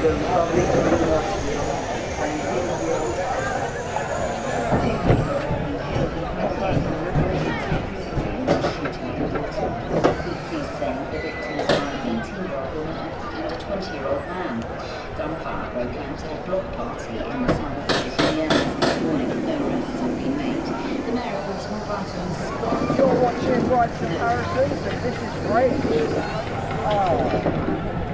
Gunfire broke out at a block party in the south of Sicily this morning. No arrests have been made. The mayor of Baltimore, Brighton Scott. You're watching Brighton Paris, and this is great. Oh.